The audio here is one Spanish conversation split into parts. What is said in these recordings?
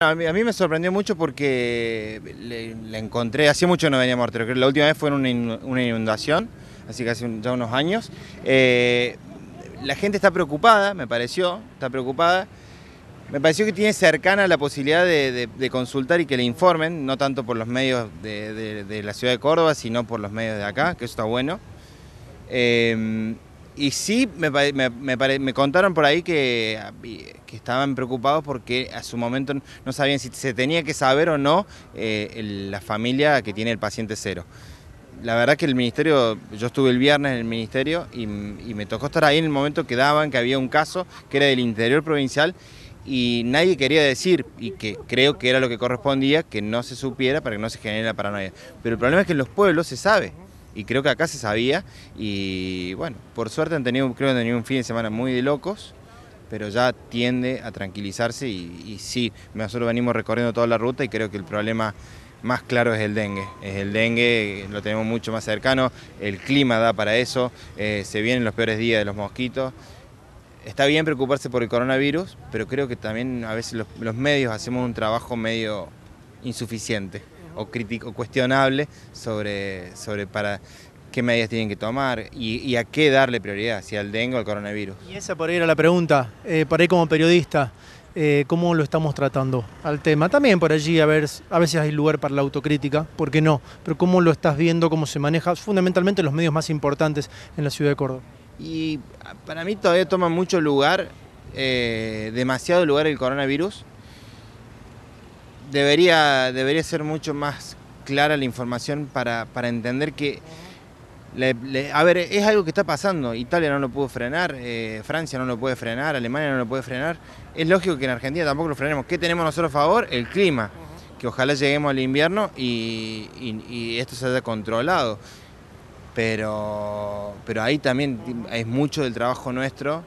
A mí me sorprendió mucho porque le encontré, hacía mucho que no venía a Mortero, creo que la última vez fue en una inundación, así que hace ya unos años. La gente está preocupada, me pareció, Me pareció que tiene cercana la posibilidad de consultar y que le informen, no tanto por los medios de la ciudad de Córdoba, sino por los medios de acá, que eso está bueno. Y sí, me contaron por ahí que estaban preocupados porque a su momento no sabían si se tenía que saber o no la familia que tiene el paciente cero. La verdad que el ministerio, yo estuve el viernes en el ministerio y me tocó estar ahí en el momento que daban que había un caso que era del interior provincial y nadie quería decir, y que creo que era lo que correspondía, que no se supiera para que no se genere la paranoia. Pero el problema es que en los pueblos se sabe. Y creo que acá se sabía y bueno, por suerte creo que han tenido un fin de semana muy de locos, pero ya tiende a tranquilizarse y sí, nosotros venimos recorriendo toda la ruta y creo que el problema más claro es el dengue. Lo tenemos mucho más cercano, el clima da para eso, se vienen los peores días de los mosquitos. Está bien preocuparse por el coronavirus, pero creo que también a veces los medios hacemos un trabajo medio insuficiente o crítico, cuestionable sobre para qué medidas tienen que tomar y a qué darle prioridad, si al dengue o al coronavirus. Y esa por ahí era la pregunta, por ahí como periodista, ¿cómo lo estamos tratando al tema? También por allí a veces hay lugar para la autocrítica, ¿por qué no? Pero ¿cómo lo estás viendo, cómo se maneja fundamentalmente los medios más importantes en la ciudad de Córdoba? Y para mí todavía toma mucho lugar, demasiado lugar el coronavirus. Debería ser mucho más clara la información para entender que, a ver, es algo que está pasando. Italia no lo pudo frenar, Francia no lo puede frenar, Alemania no lo puede frenar. Es lógico que en Argentina tampoco lo frenemos. ¿Qué tenemos nosotros a favor? El clima. Que ojalá lleguemos al invierno y esto se haya controlado. Pero ahí también es mucho del trabajo nuestro,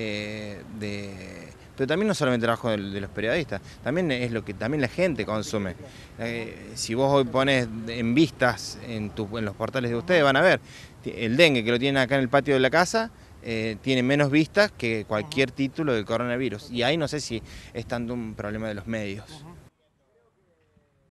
pero también no solamente el trabajo de los periodistas, también es lo que también la gente consume. Si vos hoy pones en vistas en los portales de ustedes, van a ver, el dengue que lo tienen acá en el patio de la casa, tiene menos vistas que cualquier título del coronavirus. Y ahí no sé si es tanto un problema de los medios.